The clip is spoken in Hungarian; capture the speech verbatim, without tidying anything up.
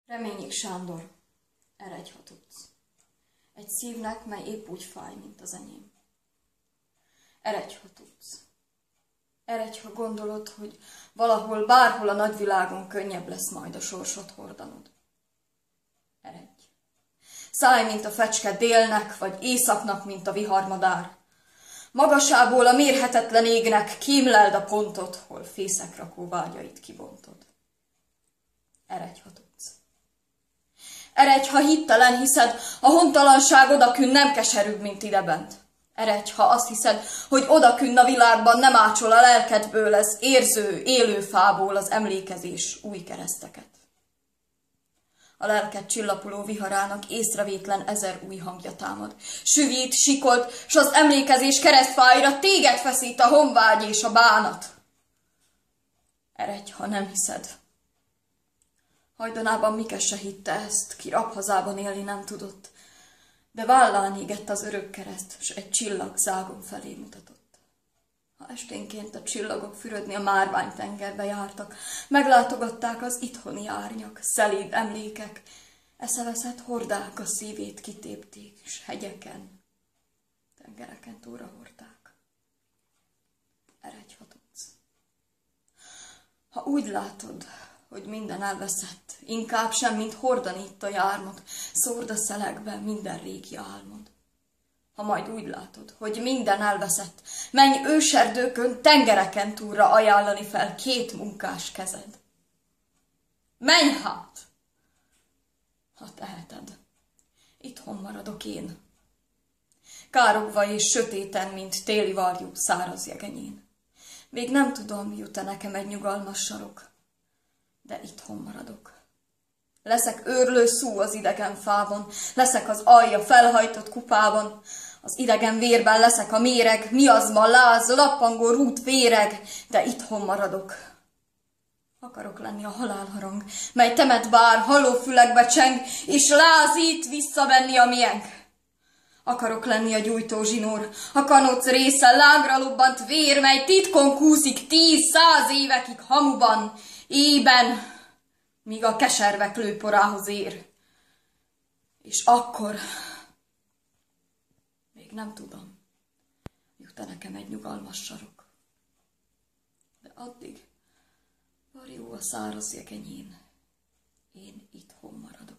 Reményik Sándor, eredj, ha tudsz. Egy szívnek, mely épp úgy fáj, mint az enyém. Eredj, ha tudsz. Eredj, ha gondolod, hogy valahol, bárhol a nagyvilágon könnyebb lesz majd a sorsot hordanod. Eredj. Szállj, mint a fecske délnek, vagy északnak, mint a viharmadár. Magasából a mérhetetlen égnek kímleld a pontot, hol fészekrakó vágyait kibontod. Eredj, ha tudsz. Eredj, ha hittelen hiszed, a hontalanság odakünn nem keserűbb, mint idebent. Eredj, ha azt hiszed, hogy odakünn a világban nem ácsol a lelkedből ez érző, élő fából az emlékezés új kereszteket. A lelked csillapuló viharának észrevétlen ezer új hangja támad. Süvít, sikolt, s az emlékezés keresztfáira téged feszít a honvágy és a bánat. Eredj, ha nem hiszed. Hajdanában Mikes se hitte ezt, ki rabhazában élni nem tudott, de vállán égett az örök kereszt, s egy csillag zágon felé mutatott. Ha esténként a csillagok fürödni a márványtengerbe jártak, meglátogatták az itthoni árnyak, szelíd emlékek, eszeveszett hordák a szívét kitépték, s hegyeken, tengereken túlra hordták. Eredj, ha tudsz. Ha úgy látod, hogy minden elveszett, inkább sem, mint hordani itt a jármot, szórd a szelekbe minden régi álmod. Ha majd úgy látod, hogy minden elveszett, menj őserdőkön, tengereken túlra ajánlani fel két munkás kezed. Menj hát! Ha teheted, itthon maradok én, károgva és sötéten, mint téli varjú száraz jegenyén. Még nem tudom, jut-e nekem egy nyugalmas sarok, de itthon maradok. Leszek őrlő szú az idegen fában, leszek az alja felhajtott kupában, az idegen vérben leszek a méreg, miazma, láz, lappangó rút véreg, de itthon maradok. Akarok lenni a halálharang, mely temet bár, hallófülekbe cseng, és lázít visszavenni a mienk. Akarok lenni a gyújtó zsinór, a kanóc része, lágra lobbant vér, mely titkon kúszik tíz-száz évekig hamuban, ében, míg a keservek lőporához ér. És akkor, még nem tudom, jut-e nekem egy nyugalmas sarok. De addig, varjú a száraz jegenyén, én itthon maradok.